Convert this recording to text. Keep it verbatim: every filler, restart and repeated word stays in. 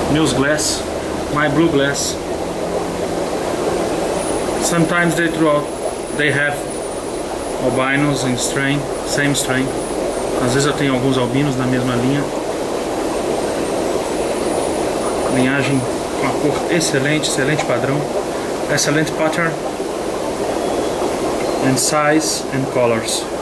News glass, my blue glass. Sometimes they throw out, they have albinos in strain, same strain. Às vezes eu tenho alguns albinos na mesma linha. Linhagem com a cor excelente, excelente padrão, excelente pattern and size and colors.